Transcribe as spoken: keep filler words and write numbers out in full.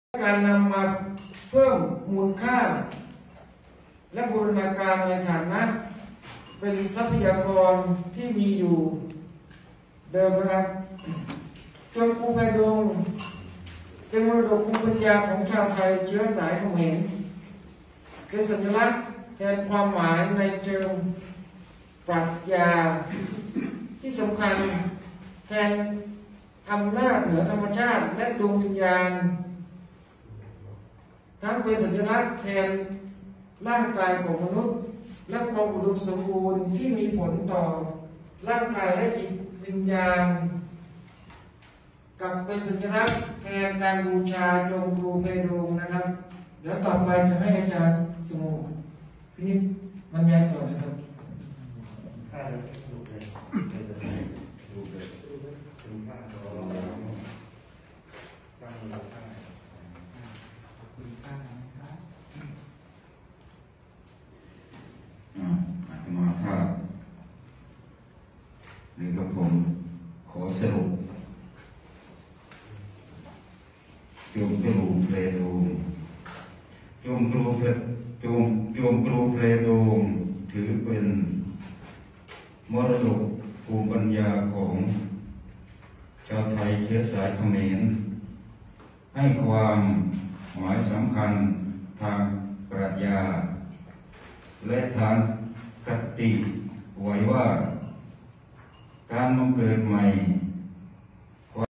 การนำมาเพิ่มมูลค่าและบูรณาการในฐานะเป็นทรัพยากรที่มีอยู่เดิมนะครับจนภูไพดงเป็นมรดกภูมิปัญญาของชาวไทยเชื้อสายเขมรเป็นสัญลักษณ์แทนความหมายในเชิงปรัชญาที่สำคัญแทนอำนาจเหนือธรรมชาติและดวงวิญญาณทั้งเป็นสัญลักษณ์แทนร่างกายของมนุษย์และความอุดมสมบูรณ์ที่มีผลต่อร่างกายและจิตวิญญาณกับเป็นสัญลักษณ์แทนการบูชาจงครูเพดงนะครับเดี๋ยวต่อไปจะให้อาจารย์สมุพินิจบรรยายต่อนะครับค่าดูเลยดูเลยดูค่าเราตั้งราคาคุณค่านะครับอาตมาภาพหรือกับผมขอสรุปโยมครูเพลโดมโยมครูเพลโยมโยมครูเพลโดมถือเป็นมรดกภูมิปัญญาของชาวไทยเชื้อสายเขมรให้ความหมายสำคัญทางปรัชญาและทางคติไว้ว่าการมาเกิดใหม่